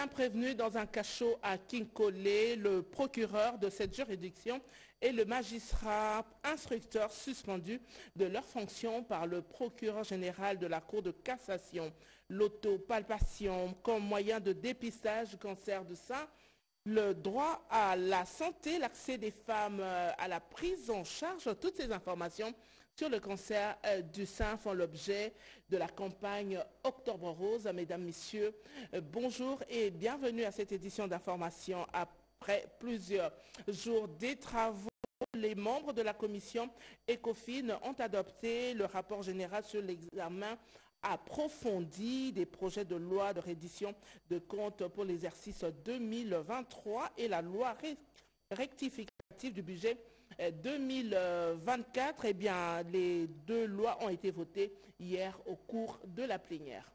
un prévenu dans un cachot à Kinkole, le procureur de cette juridiction et le magistrat instructeur suspendu de leurs fonctions par le procureur général de la Cour de cassation. L'autopalpation comme moyen de dépistage du cancer du sein, le droit à la santé, l'accès des femmes à la prise en charge, toutes ces informations sur le cancer du sein font l'objet de la campagne Octobre Rose. Mesdames, Messieurs, bonjour et bienvenue à cette édition d'information. Après plusieurs jours des travaux, les membres de la commission ECOFIN ont adopté le rapport général sur l'examen approfondi des projets de loi de reddition de comptes pour l'exercice 2023 et la loi rectificative du budget 2024. Eh bien, les deux lois ont été votées hier au cours de la plénière.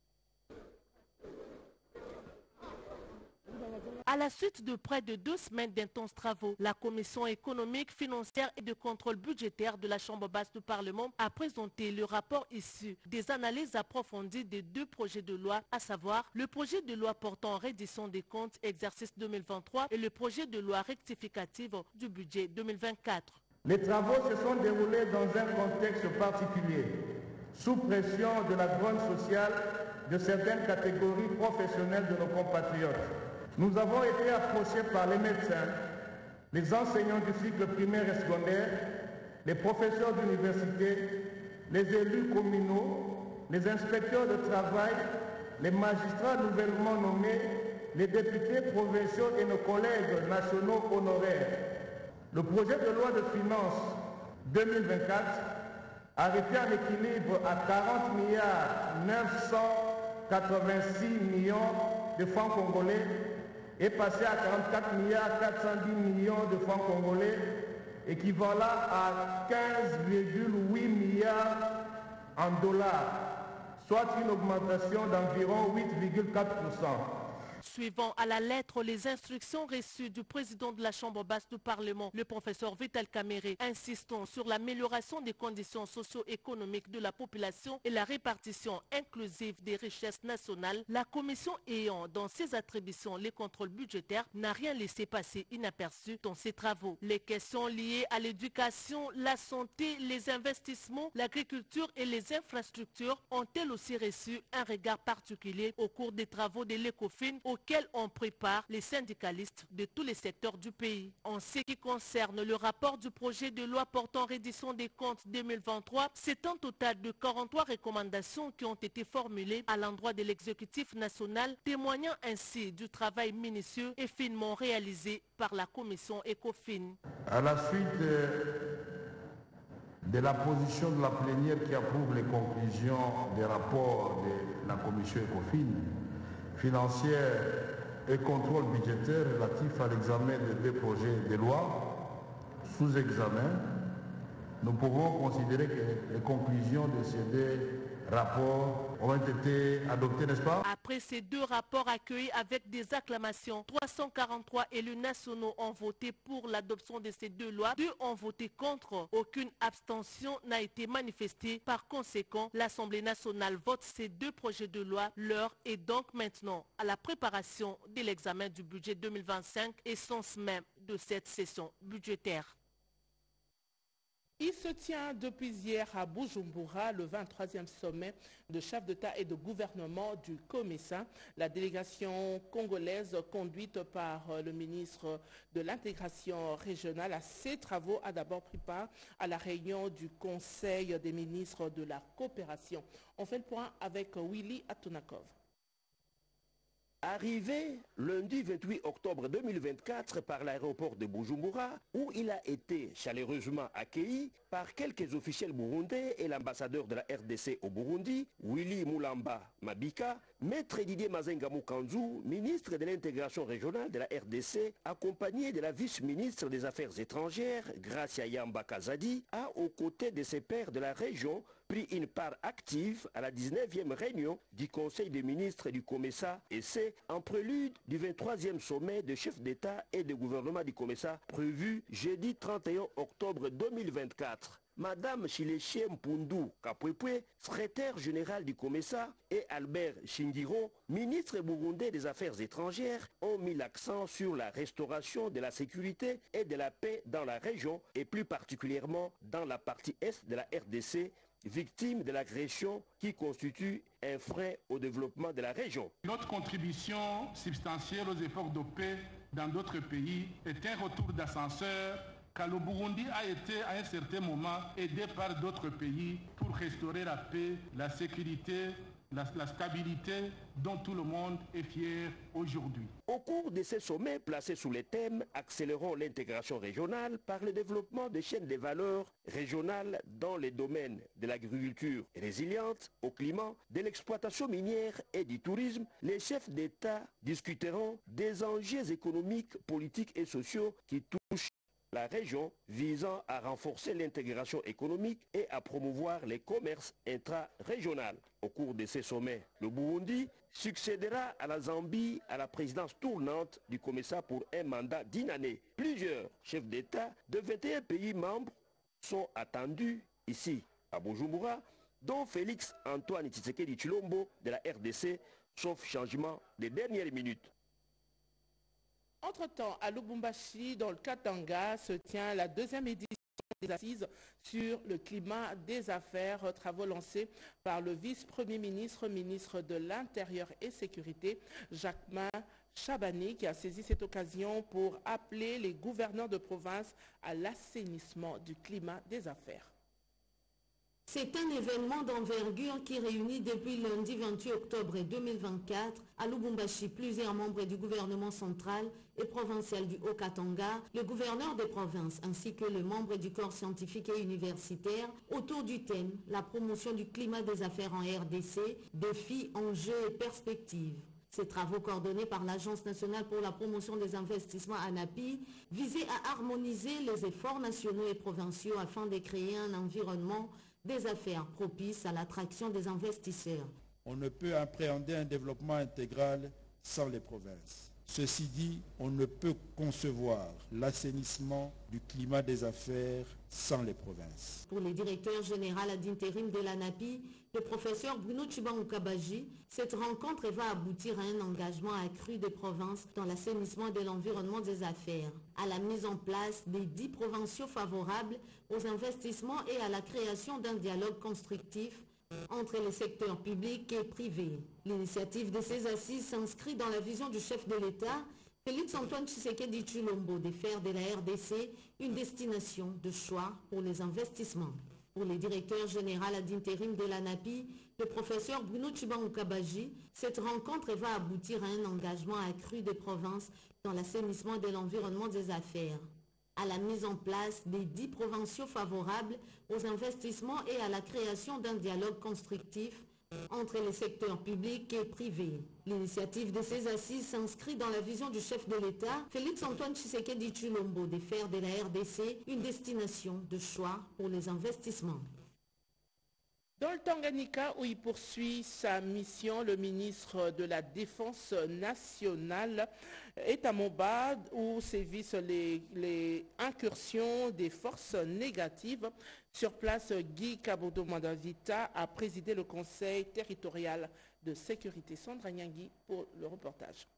À la suite de près de 2 semaines d'intenses travaux, la Commission économique, financière et de contrôle budgétaire de la Chambre basse du Parlement a présenté le rapport issu des analyses approfondies des 2 projets de loi, à savoir le projet de loi portant reddition des comptes exercice 2023 et le projet de loi rectificative du budget 2024. Les travaux se sont déroulés dans un contexte particulier, sous pression de la grogne sociale de certaines catégories professionnelles de nos compatriotes. Nous avons été approchés par les médecins, les enseignants du cycle primaire et secondaire, les professeurs d'université, les élus communaux, les inspecteurs de travail, les magistrats nouvellement nommés, les députés provinciaux et nos collègues nationaux honoraires. Le projet de loi de finances 2024, arrêté à l'équilibre à 40 milliards 986 millions de francs congolais, est passé à 44 milliards 410 millions de francs congolais, équivalent à 15,8 milliards en dollars, soit une augmentation d'environ 8,4%. Suivant à la lettre les instructions reçues du président de la Chambre basse du Parlement, le professeur Vital Kamerhe, insistant sur l'amélioration des conditions socio-économiques de la population et la répartition inclusive des richesses nationales, la Commission ayant dans ses attributions les contrôles budgétaires n'a rien laissé passer inaperçu dans ses travaux. Les questions liées à l'éducation, la santé, les investissements, l'agriculture et les infrastructures ont-elles aussi reçu un regard particulier au cours des travaux de l'ECOFIN auxquels on prépare les syndicalistes de tous les secteurs du pays. En ce qui concerne le rapport du projet de loi portant reddition des comptes 2023, c'est un total de 43 recommandations qui ont été formulées à l'endroit de l'exécutif national, témoignant ainsi du travail minutieux et finement réalisé par la commission ECOFIN. À la suite de la position de la plénière qui approuve les conclusions des rapports de la commission ECOFIN, financière et contrôle budgétaire relatif à l'examen des 2 projets de loi sous examen, nous pouvons considérer que les conclusions de ces 2 rapports ont été adoptés, n'est-ce pas? Après ces 2 rapports accueillis avec des acclamations, 343 élus nationaux ont voté pour l'adoption de ces 2 lois, 2 ont voté contre. Aucune abstention n'a été manifestée. Par conséquent, l'Assemblée nationale vote ces 2 projets de loi. L'heure est donc maintenant à la préparation de l'examen du budget 2025, essence même de cette session budgétaire. Il se tient depuis hier à Bujumbura le 23e sommet de chefs d'État et de gouvernement du COMESA. La délégation congolaise conduite par le ministre de l'intégration régionale à ces travaux a d'abord pris part à la réunion du Conseil des ministres de la coopération. On fait le point avec Willy Atunakov. Arrivé lundi 28 octobre 2024 par l'aéroport de Bujumbura, où il a été chaleureusement accueilli par quelques officiels burundais et l'ambassadeur de la RDC au Burundi, Willy Mulamba Mabika, Maître Didier Mazenga Mukanzu, ministre de l'intégration régionale de la RDC, accompagné de la vice-ministre des Affaires étrangères, Gracia Yamba Kazadi, a, aux côtés de ses pairs de la région, pris une part active à la 19e réunion du Conseil des ministres du COMESA, et c'est en prélude du 23e sommet de chefs d'État et de gouvernement du COMESA prévu jeudi 31 octobre 2024. Madame Chileche Mpundu Kapwepwe, secrétaire général du COMESA, et Albert Shingiro, ministre burundais des Affaires étrangères, ont mis l'accent sur la restauration de la sécurité et de la paix dans la région et plus particulièrement dans la partie est de la RDC, victime de l'agression qui constitue un frein au développement de la région. Notre contribution substantielle aux efforts de paix dans d'autres pays est un retour d'ascenseur car le Burundi a été à un certain moment aidé par d'autres pays pour restaurer la paix, la sécurité, la stabilité dont tout le monde est fier aujourd'hui. Au cours de ces sommets placés sous les thèmes « Accélérons l'intégration régionale par le développement des chaînes de valeur régionales dans les domaines de l'agriculture résiliente au climat, de l'exploitation minière et du tourisme », les chefs d'État discuteront des enjeux économiques, politiques et sociaux qui touchent la région, visant à renforcer l'intégration économique et à promouvoir les commerces intra-régionaux. Au cours de ces sommets, le Burundi succédera à la Zambie à la présidence tournante du COMESA pour un mandat d'1 année. Plusieurs chefs d'État de 21 pays membres sont attendus ici à Bujumbura, dont Félix Antoine Tshisekedi Tshilombo de la RDC, sauf changement des dernières minutes. Entre-temps, à Lubumbashi, dans le Katanga, se tient la 2e édition des assises sur le climat des affaires, travaux lancés par le vice-premier ministre, ministre de l'Intérieur et Sécurité, Jacquemain Chabani, qui a saisi cette occasion pour appeler les gouverneurs de province à l'assainissement du climat des affaires. C'est un événement d'envergure qui réunit depuis lundi 28 octobre 2024 à Lubumbashi plusieurs membres du gouvernement central et provincial du Haut-Katanga, le gouverneur des provinces ainsi que les membres du corps scientifique et universitaire autour du thème « La promotion du climat des affaires en RDC, défis, enjeux et perspectives ». Ces travaux coordonnés par l'Agence nationale pour la promotion des investissements ANAPI visaient à harmoniser les efforts nationaux et provinciaux afin de créer un environnement des affaires propices à l'attraction des investisseurs. On ne peut appréhender un développement intégral sans les provinces. Ceci dit, on ne peut concevoir l'assainissement du climat des affaires sans les provinces. Pour le directeur général ad intérim de l'ANAPI, le professeur Bruno Tshibangoukabaji, cette rencontre va aboutir à un engagement accru des provinces dans l'assainissement de l'environnement des affaires, à la mise en place des 10 provinciaux favorables aux investissements et à la création d'un dialogue constructif entre les secteurs publics et privés. L'initiative de ces assises s'inscrit dans la vision du chef de l'État, Félix Antoine Tshisekedi Tshilombo, de faire de la RDC une destination de choix pour les investissements. Pour le directeur général ad intérim de l'ANAPI, le professeur Bruno Tshibangoukabaji, cette rencontre va aboutir à un engagement accru des provinces dans l'assainissement de l'environnement des affaires, à la mise en place des 10 provinciaux favorables aux investissements et à la création d'un dialogue constructif entre les secteurs publics et privés. L'initiative de ces assises s'inscrit dans la vision du chef de l'État, Félix Antoine Tshisekedi Tshilombo, de faire de la RDC une destination de choix pour les investissements. Dans le Tanganyika, où il poursuit sa mission, le ministre de la Défense nationale est à Moba, où sévissent les incursions des forces négatives. Sur place, Guy Kabodo Mandavita a présidé le Conseil territorial de sécurité. Sandra Nyangui pour le reportage.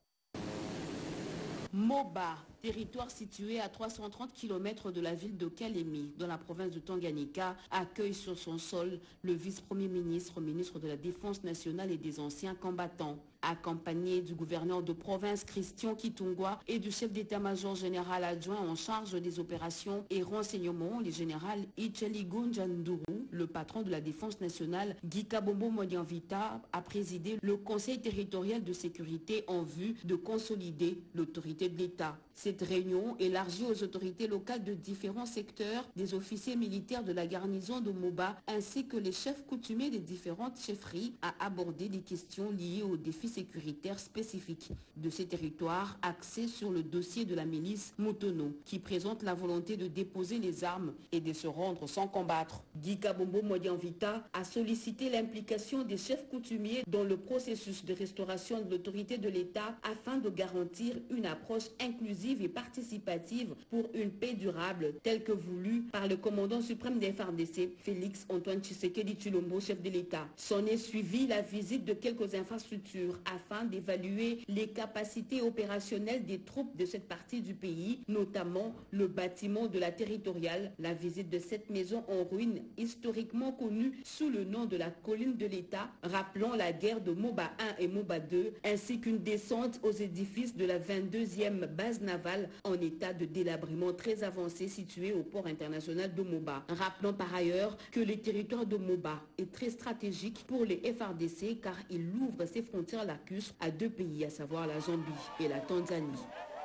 Moba, territoire situé à 330 km de la ville de Kalemi, dans la province de Tanganyika, accueille sur son sol le vice-premier ministre, ministre de la Défense nationale et des anciens combattants. Accompagné du gouverneur de province Christian Kitungwa et du chef d'état-major général adjoint en charge des opérations et renseignements, le général Icheli Gunjanduru, le patron de la Défense nationale, Guy Kabombo Modianvita, a présidé le Conseil territorial de sécurité en vue de consolider l'autorité de l'État. Cette réunion, élargie aux autorités locales de différents secteurs, des officiers militaires de la garnison de Moba, ainsi que les chefs coutumiers des différentes chefferies, a abordé des questions liées aux défis sécuritaire spécifique de ces territoires axés sur le dossier de la milice Mutono qui présente la volonté de déposer les armes et de se rendre sans combattre. Guy Kabombo Modianvita a sollicité l'implication des chefs coutumiers dans le processus de restauration de l'autorité de l'État afin de garantir une approche inclusive et participative pour une paix durable telle que voulue par le commandant suprême des FARDC, Félix Antoine Tshisekedi Tshilombo, chef de l'État. S'en est suivi la visite de quelques infrastructures afin d'évaluer les capacités opérationnelles des troupes de cette partie du pays, notamment le bâtiment de la territoriale, la visite de cette maison en ruine historiquement connue sous le nom de la colline de l'État, rappelant la guerre de Moba 1 et Moba 2, ainsi qu'une descente aux édifices de la 22e base navale en état de délabrement très avancé situé au port international de Moba. Rappelons par ailleurs que le territoire de Moba est très stratégique pour les FARDC car il ouvre ses frontières lacustres à deux pays, à savoir la Zambie et la Tanzanie.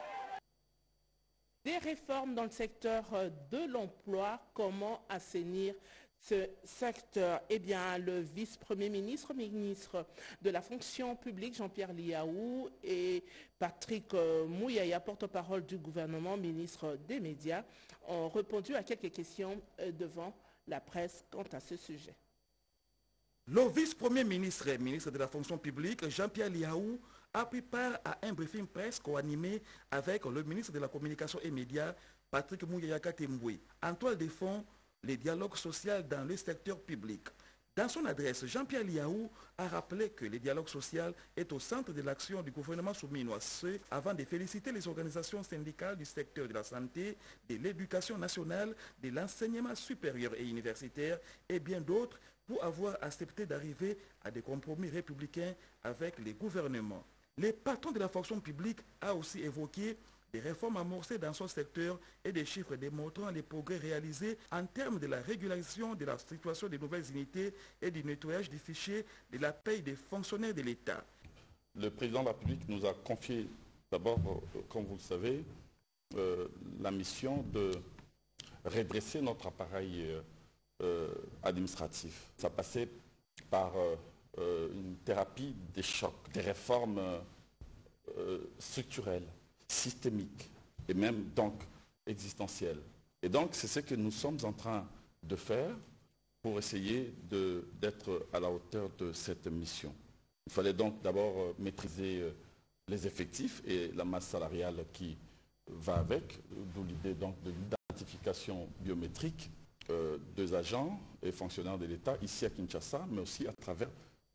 Des réformes dans le secteur de l'emploi, comment assainir ce secteur? Eh bien, le vice-premier ministre, ministre de la fonction publique, Jean-Pierre Liaou, et Patrick Mouyaya, porte-parole du gouvernement, ministre des médias, ont répondu à quelques questions devant la presse quant à ce sujet. Le vice-premier ministre et ministre de la fonction publique, Jean-Pierre Liaou, a pris part à un briefing presse co-animé avec le ministre de la communication et médias, Patrick Mouyaya Katemboué, en toile de fond les dialogues sociaux dans le secteur public. Dans son adresse, Jean-Pierre Liaou a rappelé que le dialogue social est au centre de l'action du gouvernement souminois, ce avant de féliciter les organisations syndicales du secteur de la santé, de l'éducation nationale, de l'enseignement supérieur et universitaire et bien d'autres pour avoir accepté d'arriver à des compromis républicains avec les gouvernements. Le patron de la fonction publique a aussi évoqué des réformes amorcées dans son secteur et des chiffres démontrant les progrès réalisés en termes de la régularisation de la situation des nouvelles unités et du nettoyage des fichiers de la paie des fonctionnaires de l'État. Le président de la République nous a confié d'abord, comme vous le savez, la mission de redresser notre appareil administratif. Ça passait par une thérapie des chocs, des réformes structurelles, systémiques et même donc existentielles. Et donc c'est ce que nous sommes en train de faire pour essayer d'être à la hauteur de cette mission. Il fallait donc d'abord maîtriser les effectifs et la masse salariale qui va avec, d'où l'idée donc de l'identification biométrique des agents et fonctionnaires de l'État ici à Kinshasa, mais aussi à travers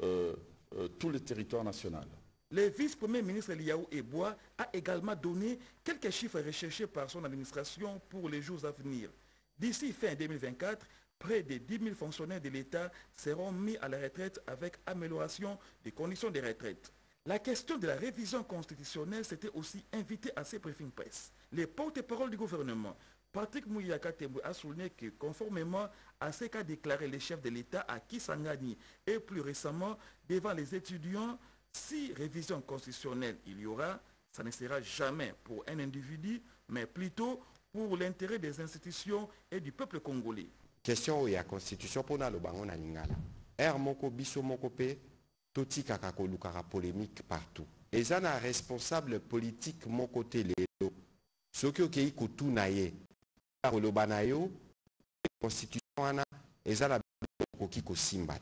tout le territoire national. Le vice-premier ministre Liaou Eboa a également donné quelques chiffres recherchés par son administration pour les jours à venir. D'ici fin 2024, près de 10 000 fonctionnaires de l'État seront mis à la retraite avec amélioration des conditions de retraite. La question de la révision constitutionnelle s'était aussi invitée à ces briefings presse. Les porte-parole du gouvernement, Patrick Mouyaya Katemboué, a souligné que conformément à ce qu'a déclaré le chef de l'État à Kisangani et plus récemment devant les étudiants, si révision constitutionnelle il y aura, ça ne sera jamais pour un individu, mais plutôt pour l'intérêt des institutions et du peuple congolais. Question où il y a constitution pour nous, on a lingala. Moko biso moko pe toti kakako lukara polémique partout. Et ça n'a responsable politique mon côté les ce qui est kutu naie. Le banayo constitution ana et ça la koki ko simba.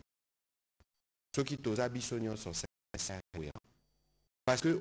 Ce qui toza bisonyon sont parce que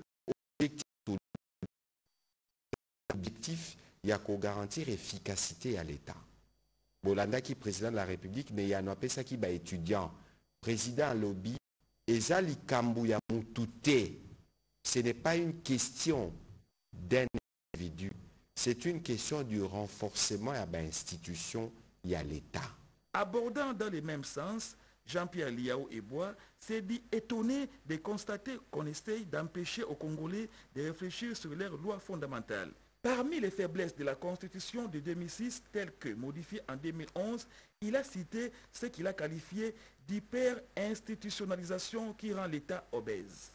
objectif il y a qu'au garantir efficacité à l'État. Bolanda qui est président de la République, mais il y a un ça qui est étudiant, président lobby, et ça l'Ikambouya Moutouté. Ce n'est pas une question d'un individu, c'est une question du renforcement à l'institution et à l'État. Abordant dans le même sens, Jean-Pierre Liaou Eboa s'est dit étonné de constater qu'on essaye d'empêcher aux Congolais de réfléchir sur leurs lois fondamentales. Parmi les faiblesses de la Constitution de 2006, telle que modifiée en 2011, il a cité ce qu'il a qualifié d'hyper-institutionnalisation qui rend l'État obèse.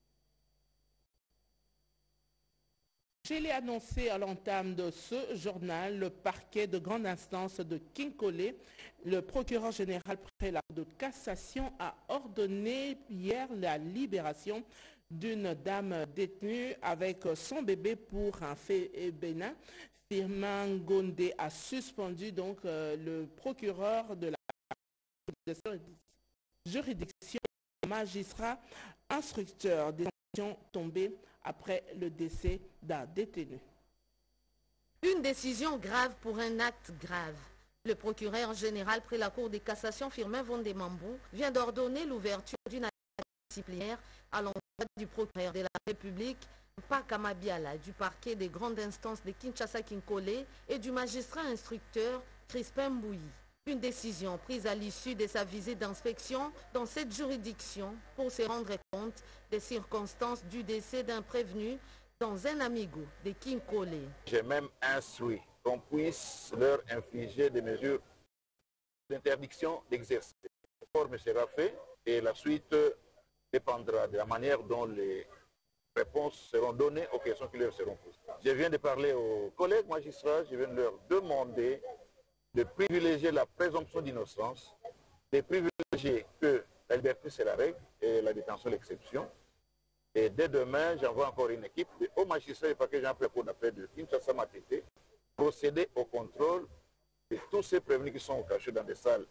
Je l'ai annoncé à l'entame de ce journal, le parquet de grande instance de Kinkole, le procureur général près la Cour de cassation a ordonné hier la libération d'une dame détenue avec son bébé pour un fait bénin. Firmin Gondé a suspendu donc le procureur de la juridiction, magistrat instructeur des sanctions tombées après le décès d'un détenu. Une décision grave pour un acte grave. Le procureur général près la Cour de cassation, Firmin Vondemambou, vient d'ordonner l'ouverture d'une enquête disciplinaire à l'endroit du procureur de la République, Pakama Biala, du parquet des grandes instances de Kinshasa-Kinkole et du magistrat instructeur Crispin Mbouyi. Une décision prise à l'issue de sa visite d'inspection dans cette juridiction pour se rendre compte des circonstances du décès d'un prévenu dans un amigo de Kinkole. J'ai même instruit qu'on puisse leur infliger des mesures d'interdiction d'exercer. La forme sera faite et la suite dépendra de la manière dont les réponses seront données aux questions qui leur seront posées. Je viens de parler aux collègues magistrats, je viens de leur demander de privilégier la présomption d'innocence, de privilégier que la liberté c'est la règle et la détention l'exception. Et dès demain, j'envoie encore une équipe de hauts magistrats et paquets Jean-Pierre Cour d'appel de Kinshasa Matete procéder au contrôle de tous ces prévenus qui sont cachés dans des salles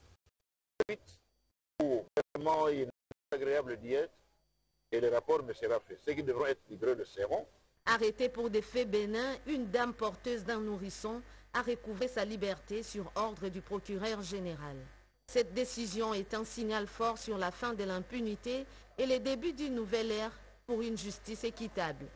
pour vraiment une agréable diète et le rapport me sera fait. Ceux qui devront être livrés le seront. Arrêtée pour des faits bénins, une dame porteuse d'un nourrisson a recouvré sa liberté sur ordre du procureur général. Cette décision est un signal fort sur la fin de l'impunité et le début d'une nouvelle ère pour une justice équitable.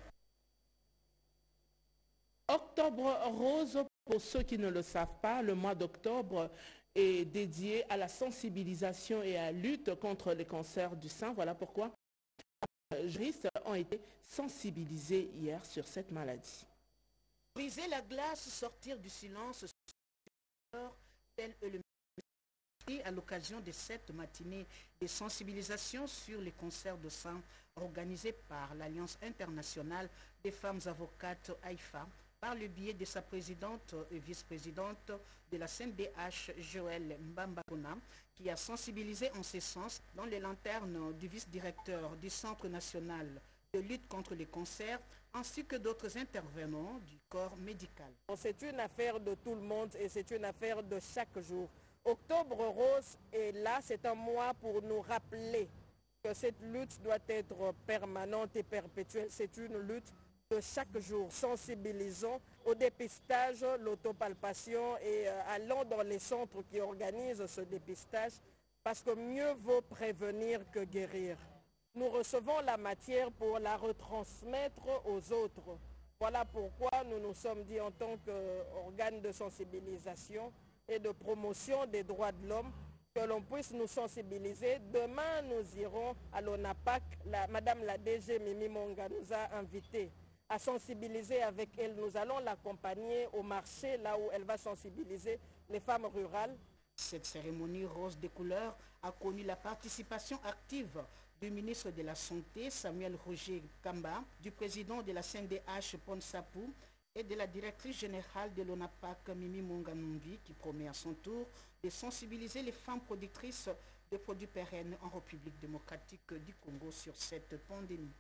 Octobre rose, pour ceux qui ne le savent pas, le mois d'octobre est dédié à la sensibilisation et à la lutte contre les cancers du sein. Voilà pourquoi les juristes ont été sensibilisés hier sur cette maladie. Briser la glace, sortir du silence, tel est le à l'occasion de cette matinée de sensibilisation sur les cancers de sein organisée par l'Alliance internationale des femmes avocates AIFA par le biais de sa présidente et vice-présidente de la CNDH, Joël Mbambakona, qui a sensibilisé en ce sens dans les lanternes du vice-directeur du Centre national de lutte contre les cancers, ainsi que d'autres intervenants du corps médical. C'est une affaire de tout le monde et c'est une affaire de chaque jour. Octobre rose est là, c'est un mois pour nous rappeler que cette lutte doit être permanente et perpétuelle. C'est une lutte de chaque jour. Sensibilisons au dépistage, l'autopalpation et allons dans les centres qui organisent ce dépistage parce que mieux vaut prévenir que guérir. Nous recevons la matière pour la retransmettre aux autres. Voilà pourquoi nous nous sommes dit en tant qu'organe de sensibilisation et de promotion des droits de l'homme, que l'on puisse nous sensibiliser. Demain, nous irons à l'ONAPAC. Madame la DG Mimi Monga nous a invités à sensibiliser avec elle. Nous allons l'accompagner au marché, là où elle va sensibiliser les femmes rurales. Cette cérémonie rose des couleurs a connu la participation active du ministre de la Santé, Samuel Roger Kamba, du président de la CNDH, Ponsapou, et de la directrice générale de l'ONAPAC, Mimi Monganumbi, qui promet à son tour de sensibiliser les femmes productrices de produits pérennes en République démocratique du Congo sur cette pandémie.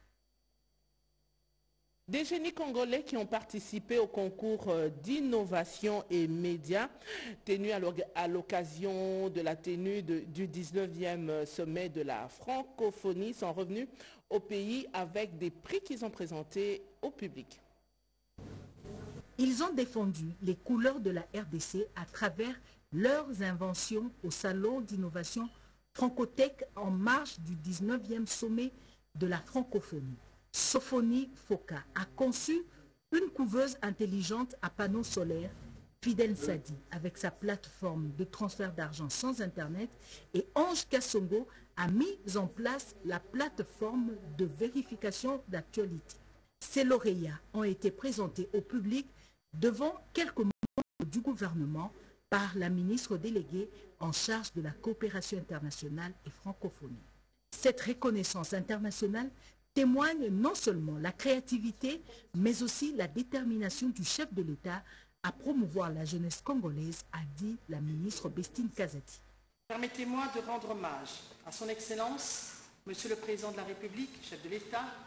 Des génies congolais qui ont participé au concours d'innovation et médias tenu à l'occasion de la tenue du 19e sommet de la francophonie sont revenus au pays avec des prix qu'ils ont présentés au public. Ils ont défendu les couleurs de la RDC à travers leurs inventions au salon d'innovation Francotech en marge du 19e sommet de la francophonie. Sophonie Foka a conçu une couveuse intelligente à panneaux solaires, Fidel Sadi avec sa plateforme de transfert d'argent sans Internet et Ange Kassongo a mis en place la plateforme de vérification d'actualité. Ces lauréats ont été présentés au public devant quelques membres du gouvernement par la ministre déléguée en charge de la coopération internationale et francophonie. Cette reconnaissance internationale témoigne non seulement la créativité, mais aussi la détermination du chef de l'État à promouvoir la jeunesse congolaise, a dit la ministre Bestine Kazati. Permettez-moi de rendre hommage à son Excellence, Monsieur le Président de la République, chef de l'État,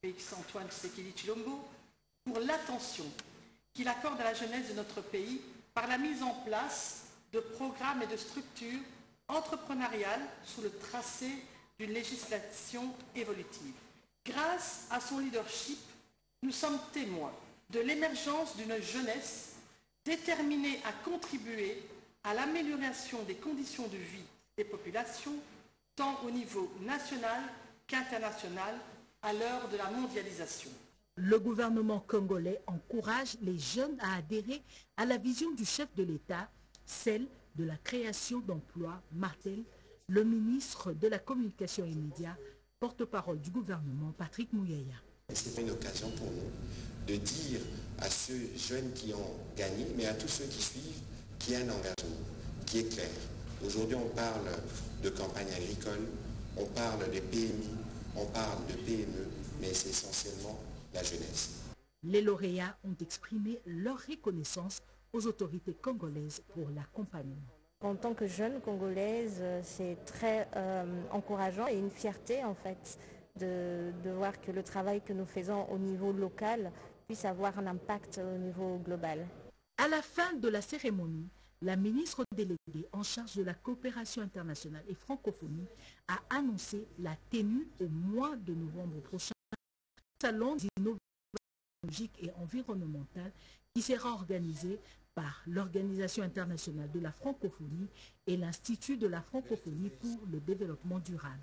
Félix Antoine Tshisekedi Tshilombo, pour l'attention qu'il accorde à la jeunesse de notre pays par la mise en place de programmes et de structures entrepreneuriales sous le tracé d'une législation évolutive. Grâce à son leadership, nous sommes témoins de l'émergence d'une jeunesse déterminée à contribuer à l'amélioration des conditions de vie des populations, tant au niveau national qu'international, à l'heure de la mondialisation. Le gouvernement congolais encourage les jeunes à adhérer à la vision du chef de l'État, celle de la création d'emplois, martèle le ministre de la Communication et Médias, porte-parole du gouvernement, Patrick Mouyaya. C'est une occasion pour nous de dire à ceux jeunes qui ont gagné, mais à tous ceux qui suivent, qu'il y a un engagement qui est clair. Aujourd'hui, on parle de campagne agricole, on parle de PMI, on parle de PME, mais c'est essentiellement la jeunesse. Les lauréats ont exprimé leur reconnaissance aux autorités congolaises pour l'accompagnement. En tant que jeune congolaise, c'est très encourageant et une fierté en fait de voir que le travail que nous faisons au niveau local puisse avoir un impact au niveau global. À la fin de la cérémonie, la ministre déléguée en charge de la coopération internationale et francophonie a annoncé la tenue au mois de novembre prochain du salon d'innovation technologique et environnementale qui sera organisé par l'Organisation internationale de la francophonie et l'Institut de la francophonie pour le développement durable.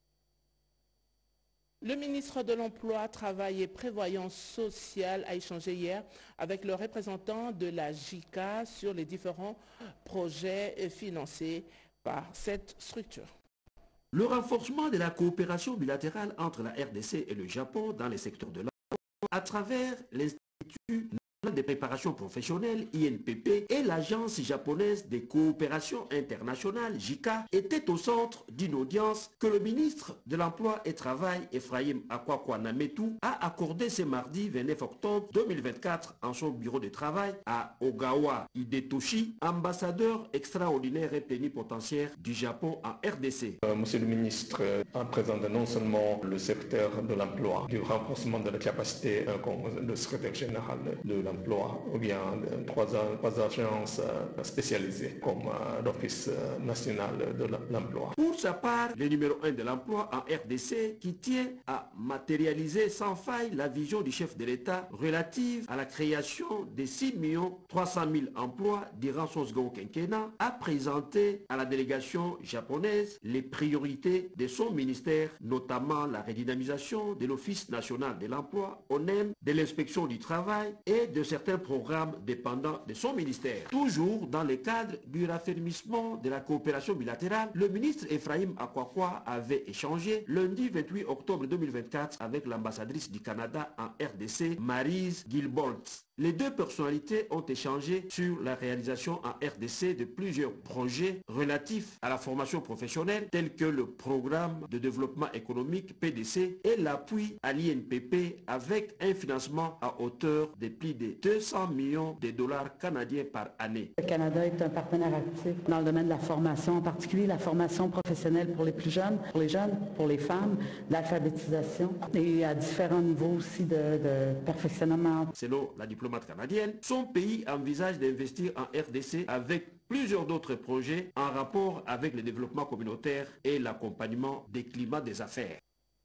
Le ministre de l'Emploi, Travail et Prévoyance sociale a échangé hier avec le représentant de la JICA sur les différents projets financés par cette structure. Le renforcement de la coopération bilatérale entre la RDC et le Japon dans les secteurs de l'emploi à travers l'Institut des préparations professionnelles INPP et l'Agence japonaise des coopérations internationales JICA était au centre d'une audience que le ministre de l'Emploi et Travail Ephraim Akwakwa Nametou a accordé ce mardi 29 octobre 2024 en son bureau de travail à Ogawa Hidetoshi, ambassadeur extraordinaire et plénipotentiaire du Japon en RDC. Monsieur le ministre a présenté non seulement le secteur de l'emploi, du renforcement de la capacité comme le secrétaire général de l'emploi, ou bien trois agences spécialisées comme l'Office national de l'emploi. Pour sa part, le numéro 1 de l'emploi en RDC qui tient à matérialiser sans faille la vision du chef de l'État relative à la création de 6 300 000 emplois durant son second quinquennat a présenté à la délégation japonaise les priorités de son ministère, notamment la redynamisation de l'Office national de l'emploi, ONEM, de l'inspection du travail et de certains programmes dépendants de son ministère. Toujours dans le cadre du raffermissement de la coopération bilatérale, le ministre Ephraim Akwakwa avait échangé lundi 28 octobre 2024 avec l'ambassadrice du Canada en RDC, Maryse Gilbolt. Les deux personnalités ont échangé sur la réalisation en RDC de plusieurs projets relatifs à la formation professionnelle tels que le programme de développement économique PDC et l'appui à l'INPP avec un financement à hauteur de plus de 200 millions de dollars canadiens par année. Le Canada est un partenaire actif dans le domaine de la formation, en particulier la formation professionnelle pour les plus jeunes, pour les femmes, l'alphabétisation et à différents niveaux aussi de perfectionnement. Selon la diplomate canadienne, son pays envisage d'investir en RDC avec plusieurs d'autres projets en rapport avec le développement communautaire et l'accompagnement des climats des affaires.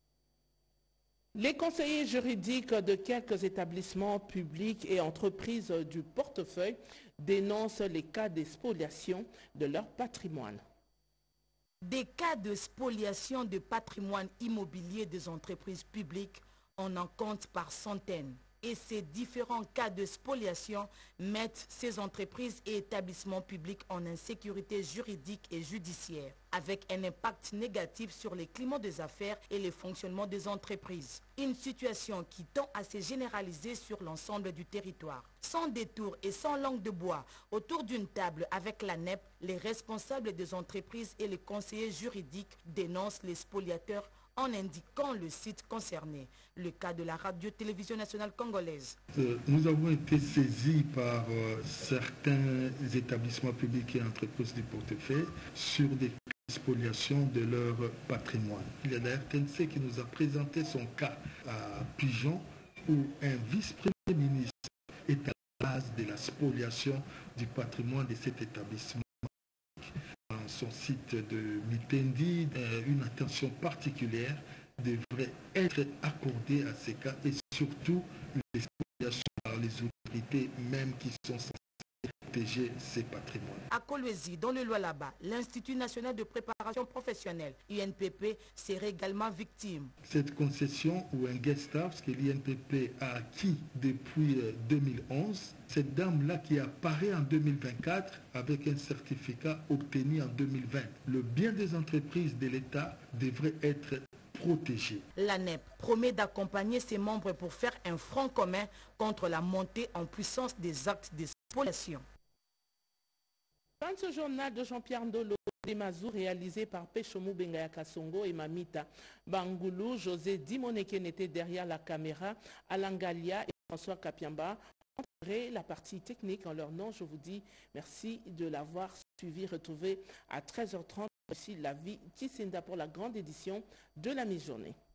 Les conseillers juridiques de quelques établissements publics et entreprises du portefeuille dénoncent les cas de spoliation de leur patrimoine. Des cas de spoliation de patrimoine immobilier des entreprises publiques, on en compte par centaines. Et ces différents cas de spoliation mettent ces entreprises et établissements publics en insécurité juridique et judiciaire, avec un impact négatif sur les climats des affaires et le fonctionnement des entreprises. Une situation qui tend à se généraliser sur l'ensemble du territoire. Sans détour et sans langue de bois, autour d'une table avec la NEP, les responsables des entreprises et les conseillers juridiques dénoncent les spoliateurs en indiquant le site concerné, le cas de la radio-télévision nationale congolaise. Nous avons été saisis par certains établissements publics et entreprises du portefeuille sur des spoliation de leur patrimoine. Il y a la RTNC qui nous a présenté son cas à Pigeon où un vice-premier ministre est à la base de la spoliation du patrimoine de cet établissement. Dans son site de Mitendi, une attention particulière devrait être accordée à ces cas et surtout les spoliations par les autorités même qui sont censées protéger ces patrimoines. À Kolwezi, dans le Lualaba, l'Institut national de préparation professionnelle, INPP, serait également victime. Cette concession ou un guest house que l'INPP a acquis depuis 2011, cette dame-là qui apparaît en 2024 avec un certificat obtenu en 2020. Le bien des entreprises de l'État devrait être protégé. L'ANEP promet d'accompagner ses membres pour faire un front commun contre la montée en puissance des actes de spoliation. Dans ce journal de Jean-Pierre Ndolo, des Mazou réalisé par Péchomou Bengaya Kasongo et Mamita Bangoulou, José Dimoneke n'était derrière la caméra, Alain Galia et François Kapiamba ont tiré la partie technique. En leur nom, je vous dis merci de l'avoir suivi. Retrouvez à 13h30 aussi la vie Tissinda pour la grande édition de la mi-journée.